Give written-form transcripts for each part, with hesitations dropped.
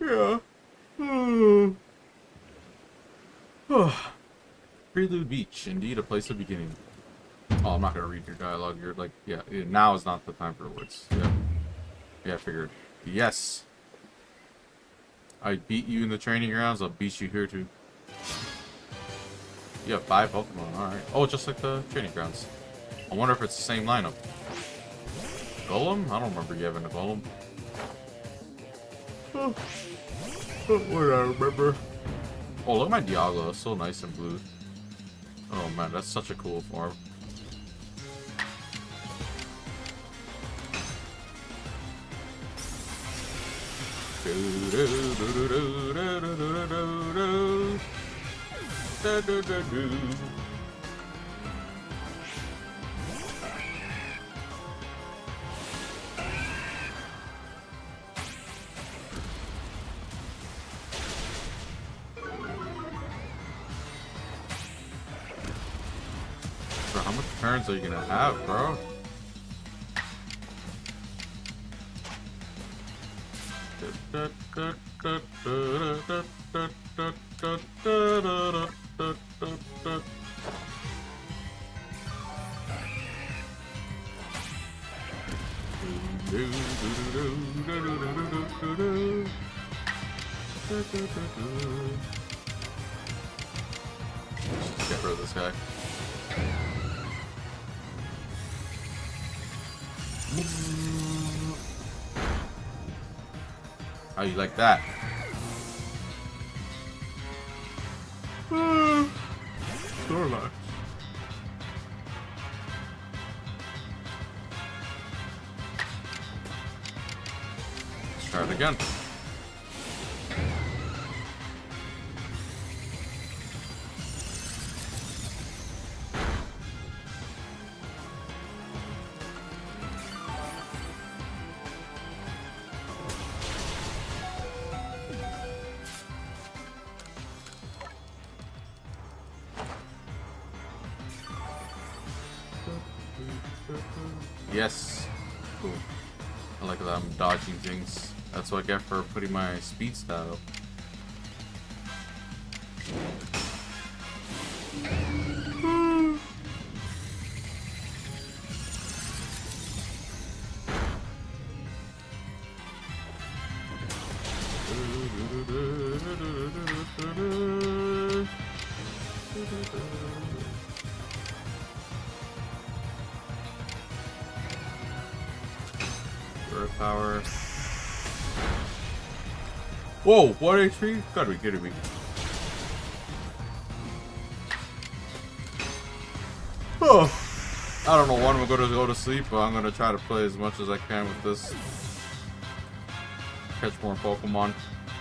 Yeah. Prelude Beach, indeed a place of beginning. Oh, I'm not gonna read your dialogue. You're like, yeah, now is not the time for words. Yeah. Yeah, I figured. Yes. I beat you in the training grounds, I'll beat you here too. You have 5 Pokemon, alright. Oh, just like the training grounds. I wonder if it's the same lineup. Golem? I don't remember you having a Golem. Oh, what do I remember? Oh, look at my Dialga. It's so nice and blue. Oh man, that's such a cool form. Bro, how much turns are you gonna have, bro? Get rid of this guy. How you like that? Snorlax. Let's try it again. Yes. Cool. I like that I'm dodging things. That's what I get for putting my speed stat up. Power. Whoa, 1 HP? Gotta be kidding me. Oh, I don't know when I'm gonna go to sleep, but I'm gonna try to play as much as I can with this. Catch more Pokemon.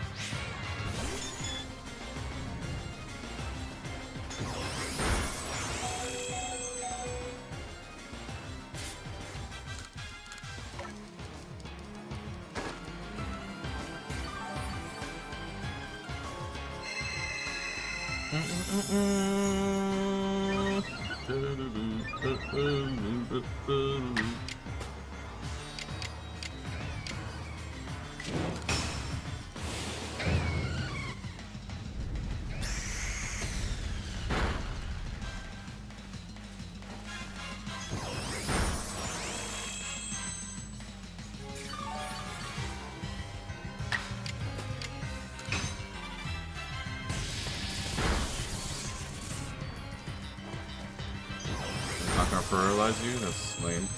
Not gonna paralyze you? That's lame.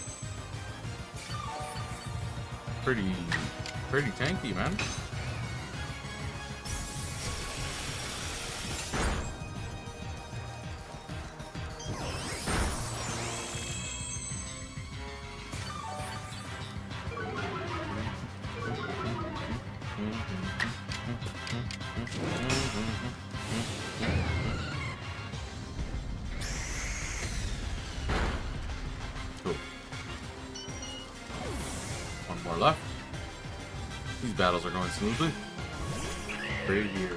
Pretty tanky, man. Cool. One more left. These battles are going smoothly. Right here.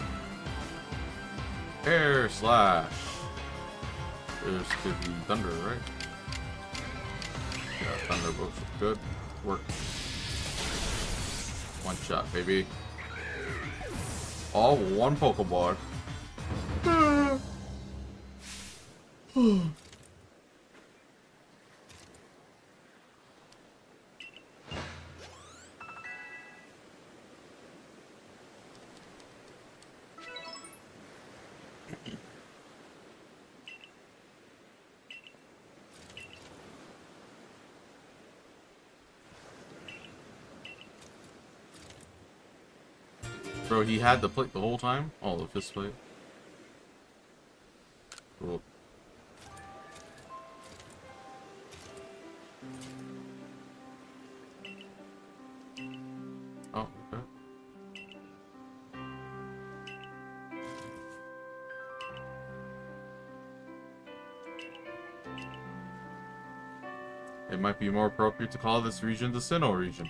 Air slash. There's could be thunder, right? Yeah, thunder looks good. Work. One shot, baby. All one Pokeball. Bro, he had the plate the whole time? Oh, the fist plate. Cool. Oh, okay. It might be more appropriate to call this region the Sinnoh region.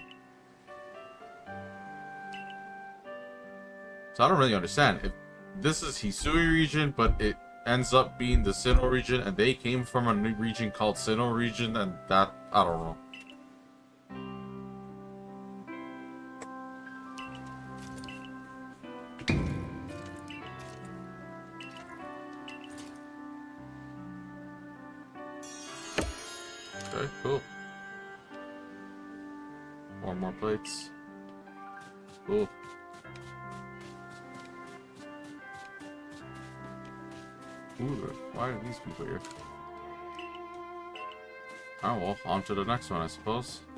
So I don't really understand. If this is Hisui region, but it ends up being the Sinnoh region, and they came from a new region called Sinnoh region, and that, I don't know. Okay, cool. More plates. Cool. Ooh, why are these people here? Oh well, on to the next one, I suppose.